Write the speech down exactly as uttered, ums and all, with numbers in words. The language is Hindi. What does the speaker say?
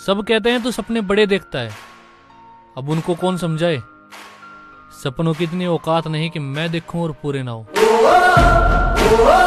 सब कहते हैं तू सपने बड़े देखता है, अब उनको कौन समझाए। सपनों की इतनी औकात नहीं कि मैं देखूं और पूरे ना हो।